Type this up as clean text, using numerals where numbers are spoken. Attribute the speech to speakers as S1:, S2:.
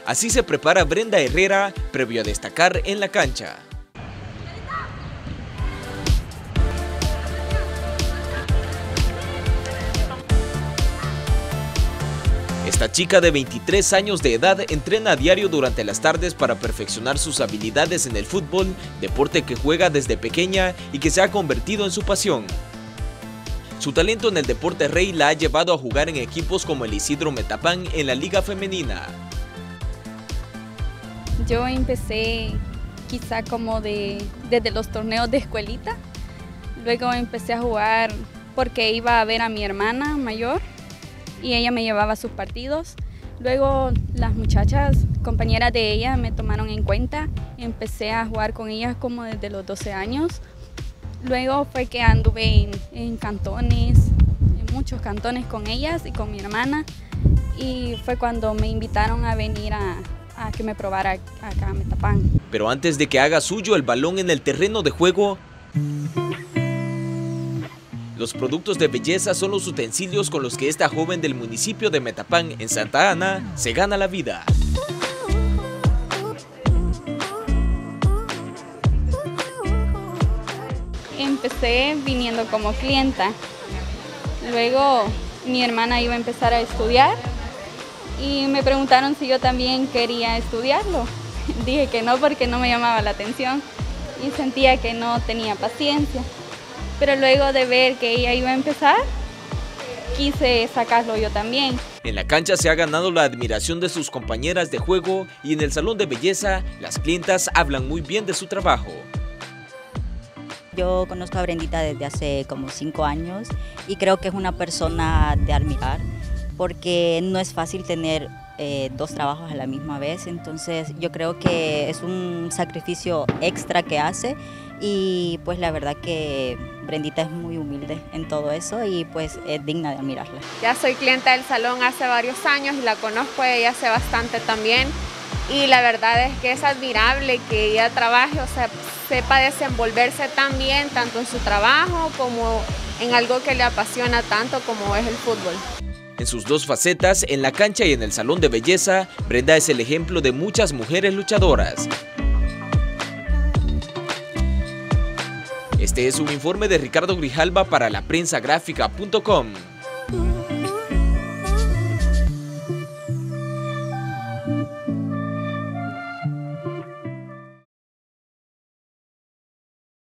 S1: Así se prepara Brenda Herrera previo a destacar en la cancha. Esta chica de 23 años de edad entrena a diario durante las tardes para perfeccionar sus habilidades en el fútbol, deporte que juega desde pequeña y que se ha convertido en su pasión. Su talento en el deporte rey la ha llevado a jugar en equipos como el Isidro Metapán en la Liga Femenina.
S2: Yo empecé quizá como desde los torneos de escuelita, luego empecé a jugar porque iba a ver a mi hermana mayor y ella me llevaba a sus partidos. Luego las muchachas, compañeras de ella, me tomaron en cuenta y empecé a jugar con ellas como desde los 12 años. Luego fue que anduve en cantones, en muchos cantones con ellas y con mi hermana, y fue cuando me invitaron a venir a que me probara acá a Metapán.
S1: Pero antes de que haga suyo el balón en el terreno de juego, los productos de belleza son los utensilios con los que esta joven del municipio de Metapán, en Santa Ana, se gana la vida.
S2: Empecé viniendo como clienta, luego mi hermana iba a empezar a estudiar y me preguntaron si yo también quería estudiarlo. Dije que no porque no me llamaba la atención y sentía que no tenía paciencia. Pero luego de ver que ella iba a empezar, quise sacarlo yo también.
S1: En la cancha se ha ganado la admiración de sus compañeras de juego y en el salón de belleza las clientas hablan muy bien de su trabajo.
S3: Yo conozco a Brendita desde hace como 5 años y creo que es una persona de admirar porque no es fácil tener 2 trabajos a la misma vez, entonces yo creo que es un sacrificio extra que hace y pues la verdad que Brendita es muy humilde en todo eso y pues es digna de admirarla.
S4: Ya soy clienta del salón hace varios años y la conozco ella hace bastante también y la verdad es que es admirable que ella trabaje, o sea, sepa desenvolverse tan bien, tanto en su trabajo como en algo que le apasiona tanto como es el fútbol.
S1: En sus 2 facetas, en la cancha y en el salón de belleza, Brenda es el ejemplo de muchas mujeres luchadoras. Este es un informe de Ricardo Grijalva para laprensagráfica.com.